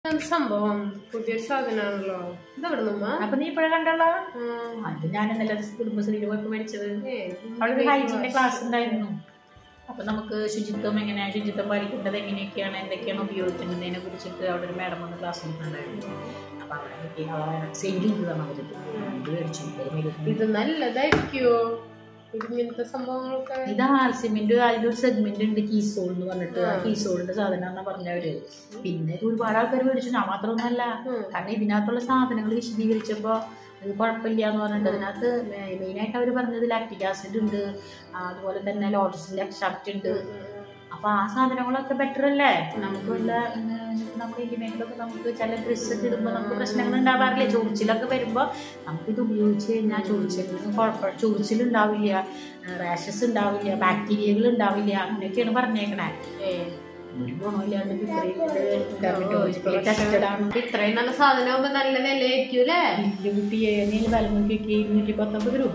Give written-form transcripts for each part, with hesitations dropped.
സംഭവം പുതിയ സാധനമാണല്ലോ. ഇതെവിടെ നിന്നാ? അപ്പൊ നീ ഇപ്പോഴേ കണ്ടല്ലോ. അത് ഞാൻ ഇന്നലെ കുടുംബശ്രീയിൽ പോയപ്പോ മേടിച്ചത്. അവിടെ ഹൈജീന്റെ ക്ലാസ് ഉണ്ടായിരുന്നു. അപ്പൊ നമുക്ക് ശുചിത്വം എങ്ങനെയാണ്, ശുചിത്വം പാലിക്കേണ്ടത് എങ്ങനെയൊക്കെയാണ്, എന്തൊക്കെയാണ് ഉപയോഗിക്കുന്നതിനെ കുറിച്ചിട്ട് അവിടെ ഒരു മാഡം വന്ന് ക്ലാസ് എടുക്കുന്നുണ്ടായിരുന്നു. അപ്പൊ അവിടെ സെയിൽ ചെയ്തതാണ് അവര്. ഇത് മേടിച്ചു. ഇത് നല്ലതായിരിക്കുമോ ഇങ്ങനത്തെ സംഭവങ്ങളൊക്കെ? ഇത് ആർസിമെന്റ് അതിലൊരു സെഗ്മെന്റ് ഉണ്ട്, കീസോൾ എന്ന് പറഞ്ഞിട്ട്. ആ കീസോളിന്റെ സാധനം പറഞ്ഞവര്. പിന്നെ ഒരുപാട് ആൾക്കാർ മേടിച്ചു. ഞാൻ മാത്രമൊന്നുമല്ല, കാരണം ഇതിനകത്തുള്ള സാധനങ്ങൾ വിശദീകരിച്ചപ്പോ അത് കുഴപ്പമില്ല എന്ന് പറഞ്ഞിട്ട് അതിനകത്ത് മെയിനായിട്ട് അവർ പറഞ്ഞത് ലാക്റ്റിക് ആസിഡ് ഉണ്ട്, അതുപോലെ തന്നെ ലോട്ടസിന്റെ എക്സ്ട്രാക്ട് ഉണ്ട്. അപ്പൊ ആ സാധനങ്ങളൊക്കെ ബെറ്റർ അല്ലേ? നമുക്ക് വല്ല നമ്മുടെ ഇന്റിമേറ്റിലൊക്കെ നമുക്ക് ചില ഡ്രസ്സ് ഒക്കെ ഇടുമ്പോൾ നമുക്ക് പ്രശ്നങ്ങൾ ഉണ്ടാവാറില്ല. ചൊറിച്ചിലൊക്കെ വരുമ്പോൾ നമുക്കിത് ഉപയോഗിച്ച് കഴിഞ്ഞാൽ ചൊറിച്ചിലുണ്ടാവില്ല, റാഷസ് ഉണ്ടാവില്ല, ബാക്ടീരിയകൾ ഉണ്ടാവില്ല, അങ്ങനെയൊക്കെയാണ് പറഞ്ഞേക്കണേ. ഒരു ഗുണമില്ലാണ്ട് ഇത്രയും നല്ല സാധനമാകുമ്പോ നല്ല വിലയായിരിക്കും അല്ലേ? വില നോക്കിയൊക്കെ 219 രൂപ.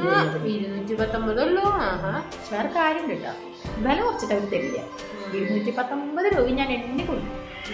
219 ഉള്ളൂ. വേറെ കാര്യം കേട്ടോ, വില കുറച്ചിട്ട് അവർ തരില്ല. 219 രൂപ ഞാൻ എണ്ണി കൊടുക്കും.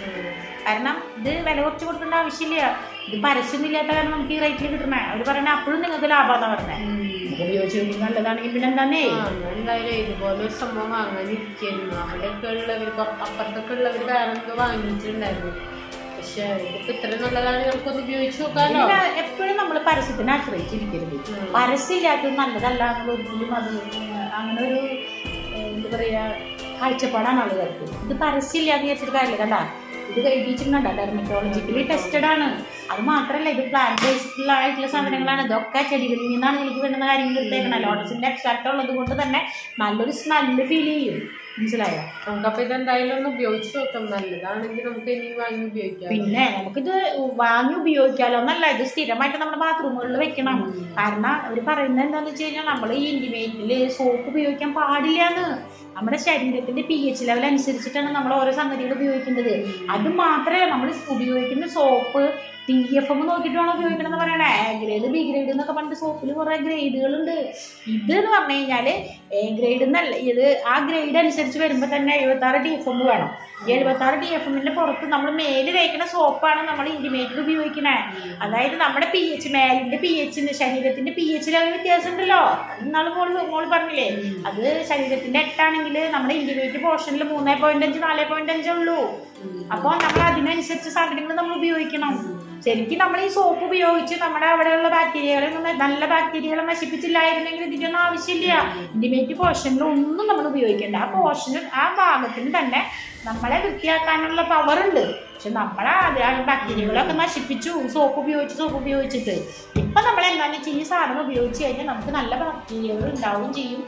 കാരണം ഇത് വില കുറച്ച് കൊടുക്കേണ്ട ആവശ്യമില്ല. ഇത് പരസ്യമൊന്നും ഇല്ലാത്ത കാരണം നമുക്ക് ഈ റേറ്റിൽ കിട്ടണേ. അവർ പറയണേ അപ്പോഴും നിങ്ങൾക്ക് ലാഭമെന്നാ പറഞ്ഞേ. ഉപയോഗിച്ച് നോക്കി നല്ലതാണെങ്കിൽ പിന്നെ എന്താന്നേ. എന്തായാലും ഇതുപോലെ ഒരു സംഭവം വാങ്ങാനിരിക്കുന്നു. അവിടെയൊക്കെ ഉള്ളവർ അപ്പുറത്തൊക്കെ ഉള്ളവർ വേറെ എന്തോ വാങ്ങിച്ചിട്ടുണ്ടായിരുന്നു. പക്ഷെ ഇതിപ്പോ ഇത്ര നല്ലതാണെങ്കിൽ നമുക്കൊന്ന് ഉപയോഗിച്ച് നോക്കാമല്ലോ. എപ്പോഴും നമ്മൾ പരസ്യത്തിനെ ആശ്രയിച്ചിരിക്കരുത്. പരസ്യമില്ലാത്തത് നല്ലതല്ല എന്നുള്ള ഒരിക്കലും അത് അങ്ങനെ ഒരു എന്താ പറയാ കാഴ്ചപ്പാടാണ് ആളുകൾക്ക്. ഇത് പരസ്യമില്ലാന്ന് വിചാരിച്ചിട്ട് കാര്യമില്ല. കണ്ടാ ഇത് കഴിച്ചിട്ടുണ്ടോ, ഡെർമറ്റോളജിക്കലി ടെസ്റ്റഡ് ആണ്. അത് മാത്രമല്ല, ഇത് പ്ലാന്റ് ബേസ്ഡ് ആയിട്ടുള്ള സാധനങ്ങളാണ്. ഇതൊക്കെ ചെടികളിൽ നിന്നാണ് എനിക്ക് വേണ്ടുന്ന കാര്യങ്ങൾ എടുത്തേക്കണം. ലോട്ടസിന്റെ എക്സ്ട്രാക്ട് ഉള്ളത് കൊണ്ട് തന്നെ നല്ലൊരു സ്മെല്ല് ഫീൽ ചെയ്യും. മനസ്സിലായോ? നമുക്കപ്പൊ ഇതെന്തായാലും ഒന്ന് ഉപയോഗിച്ച് നോക്കാം. നല്ലതാണെങ്കിൽ നമുക്ക് ഇനി വാങ്ങി ഉപയോഗിക്കാം. പിന്നെ നമുക്കിത് വാങ്ങി ഉപയോഗിക്കാലോ എന്നല്ല, ഇത് സ്ഥിരമായിട്ട് നമ്മുടെ ബാത്റൂമുകളിൽ വെക്കണം. കാരണം അവർ പറയുന്നത് എന്താണെന്ന് വെച്ച് കഴിഞ്ഞാൽ നമ്മൾ ഈ ഇന്റിമേറ്റില് സോപ്പ് ഉപയോഗിക്കാൻ പാടില്ലാന്ന്. നമ്മുടെ ശരീരത്തിന്റെ pH ലെവൽ അനുസരിച്ചിട്ടാണ് നമ്മൾ ഓരോ സംഗതികൾ ഉപയോഗിക്കേണ്ടത്. അത് മാത്രമല്ല, നമ്മൾ ഉപയോഗിക്കുന്ന സോപ്പ് TFM നോക്കിയിട്ട് വേണം ഉപയോഗിക്കണം എന്ന് പറയണേ. A ഗ്രേഡ് B ഗ്രേഡ് എന്നൊക്കെ പറഞ്ഞിട്ട് സോപ്പിൽ കുറെ ഗ്രേഡുകളുണ്ട്. ഇത് എന്ന് പറഞ്ഞു കഴിഞ്ഞാല് A ഗ്രേഡ് എന്നല്ല, ഇത് ആ ഗ്രേഡ് അനുസരിച്ച് വരുമ്പോൾ തന്നെ 76 TFM വേണം. 76 TFMന്റെ പുറത്ത് നമ്മൾ മേല് തേക്കുന്ന സോപ്പാണ് നമ്മൾ ഇന്റിമേറ്റിൽ ഉപയോഗിക്കണേ. അതായത് നമ്മുടെ pH, മേലിന്റെ pH, ശരീരത്തിന്റെ pH ലെവൽ വ്യത്യാസം ഉണ്ടല്ലോ. ഇന്നാള് മോള് പറഞ്ഞില്ലേ, അത് ശരീരത്തിന്റെ 8 ആണെങ്കിൽ നമ്മുടെ ഇന്റിമേറ്റ് പോർഷനിൽ 3.5 4.5 ഉള്ളൂ. അപ്പൊ നമ്മൾ അതിനനുസരിച്ച് സാധനങ്ങൾ നമ്മൾ ഉപയോഗിക്കണം. ശരിക്കും നമ്മൾ ഈ സോപ്പ് ഉപയോഗിച്ച് നമ്മുടെ അവിടെയുള്ള ബാക്ടീരിയകളെ നല്ല ബാക്ടീരിയകളെ നശിപ്പിച്ചില്ലായിരുന്നെങ്കിൽ ഇതിൻ്റെയൊന്നും ആവശ്യമില്ല. ഇന്റിമേറ്റ് പോർഷനിൽ ഒന്നും നമ്മൾ ഉപയോഗിക്കേണ്ട. ആ പോർഷനിൽ ആ ഭാഗത്തിന് തന്നെ നമ്മളെ വൃത്തിയാക്കാനുള്ള പവർ ഉണ്ട്. പക്ഷെ നമ്മളെ ബാക്ടീരിയകളൊക്കെ നശിപ്പിച്ചു സോപ്പ് ഉപയോഗിച്ചിട്ട്. ഇപ്പൊ നമ്മൾ എന്താണെന്ന് വെച്ചാൽ ഈ സാധനം ഉപയോഗിച്ച് കഴിഞ്ഞാൽ നമുക്ക് നല്ല ബാക്ടീരിയകൾ ഉണ്ടാവുകയും ചെയ്യും.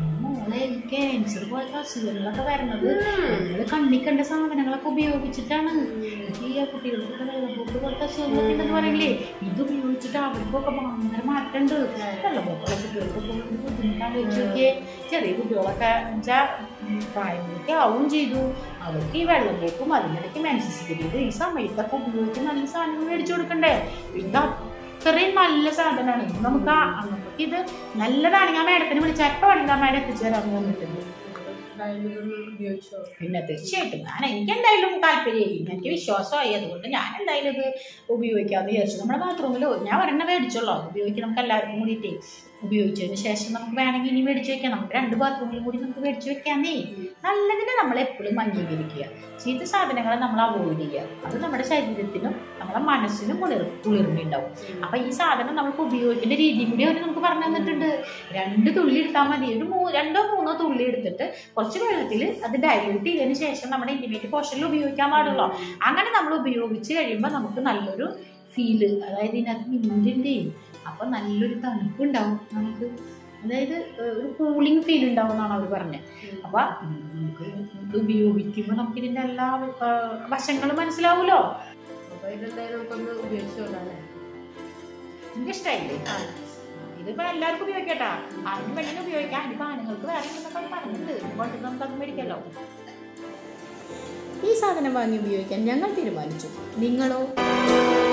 ക്യാൻസർ പോലത്തെ അസുഖങ്ങളൊക്കെ വരുന്നത് നമ്മൾ കണ്ണിൽ കണ്ട സാധനങ്ങളൊക്കെ ഉപയോഗിച്ചിട്ടാണ്. ഈ കുട്ടികൾക്കൊക്കെ വെള്ളപ്പൊക്ക് പോലത്തെ അസുഖങ്ങളൊക്കെ ഉണ്ടെന്ന് പറയില്ലേ, ഇത് ഉപയോഗിച്ചിട്ട് അവർക്കൊക്കെ ഭയങ്കര മാറ്റമുണ്ട്. വെള്ളപ്പൊക്കമുള്ള കുട്ടികൾക്കൊക്കെ ബുദ്ധിമുട്ടാണ്. വെച്ച് നോക്കിയേ, ചെറിയ കുട്ടികളൊക്കെ വെച്ചാൽ പ്രായമൊക്കെ ആവും ചെയ്തു. അവർക്ക് ഈ വെള്ളപ്പൊക്കും അതിനിടയ്ക്ക് മെൻസസ് ഈ സമയത്തൊക്കെ ഉപയോഗിച്ച് നല്ല സാധനങ്ങൾ മേടിച്ചു കൊടുക്കണ്ടേ. ഇത് അത്രയും നല്ല സാധനമാണ്. നമുക്ക് ഇത് നല്ലതാണെങ്കിൽ ആ മേഡത്തിന് വിളിച്ചാൽ എപ്പോൾ വേണമെങ്കിൽ ആ മേഡം എത്തിച്ചു തരാമെന്ന് പറഞ്ഞിട്ടുണ്ട്. പിന്നെ തീർച്ചയായിട്ടും എനിക്ക് എന്തായാലും താല്പര്യമായിരിക്കും, എനിക്ക് വിശ്വാസമായി. അതുകൊണ്ട് ഞാൻ എന്തായാലും ഇത് ഉപയോഗിക്കാമെന്ന് വിചാരിച്ചു. നമ്മുടെ ബാത്റൂമിലോ ഞാൻ ഒരെണ്ണം മേടിച്ചോളൂ, ഉപയോഗിക്കാം. നമുക്ക് എല്ലാവർക്കും കൂടിയിട്ട് ഉപയോഗിച്ചതിന് ശേഷം നമുക്ക് വേണമെങ്കിൽ ഇനി മേടിച്ച് വെക്കാം. നമുക്ക് 2 ബാത്റൂമിലും കൂടി നമുക്ക് മേടിച്ച് വെക്കാന്നേ. നല്ലതിനെ നമ്മൾ എപ്പോഴും അംഗീകരിക്കുക, ചീത്ത സാധനങ്ങളെ നമ്മൾ അവോയ്ഡ് ചെയ്യുക. അത് നമ്മുടെ ശരീരത്തിനും നമ്മുടെ മനസ്സിനും കുളിർമയുണ്ടാവും. അപ്പൊ ഈ സാധനം നമുക്ക് ഉപയോഗിക്കേണ്ട രീതിയും കൂടി അവർ നമുക്ക് പറഞ്ഞു തന്നിട്ടുണ്ട്. 2 തുള്ളി എടുത്താൽ മതി. ഒരു 2 3 തുള്ളി എടുത്തിട്ട് കുറച്ച് വെള്ളത്തിൽ അത് ഡൈല്യൂട്ട് ചെയ്തതിന് ശേഷം നമ്മുടെ ഇന്റിമേറ്റ് പോർഷനിൽ ഉപയോഗിക്കാൻ പാടുള്ളൂ. അങ്ങനെ നമ്മൾ ഉപയോഗിച്ച് കഴിയുമ്പോൾ നമുക്ക് നല്ലൊരു ഫീല്, അതായത് ഇതിനകത്ത് മിന്റിൻ്റെയും അപ്പൊ നല്ലൊരു തണുപ്പുണ്ടാവും നമുക്ക്. അതായത് ഒരു കൂളിംഗ് ഫീൽ ഉണ്ടാവും എന്നാണ് അവർ പറഞ്ഞത്. അപ്പൊ നമുക്ക് ഇത് ഉപയോഗിക്കുമ്പോൾ നമുക്ക് ഇതിന്റെ എല്ലാ വശങ്ങളും മനസ്സിലാവൂലോ. എനിക്ക് ഇഷ്ടമായില്ലേ? ഇതിപ്പോ എല്ലാവർക്കും ഉപയോഗിക്കട്ടാ. ആരും പെണ്ണിനെ ഉപയോഗിക്കാം. ഇപ്പൊ ആണുങ്ങൾക്ക് വേറെ എന്തൊക്കെ പറഞ്ഞിട്ടുണ്ട്. കൊണ്ട് നമുക്കത് മേടിക്കല്ലോ. ഈ സാധനം വാങ്ങി ഉപയോഗിക്കാൻ ഞങ്ങൾ തീരുമാനിച്ചു. നിങ്ങളോ?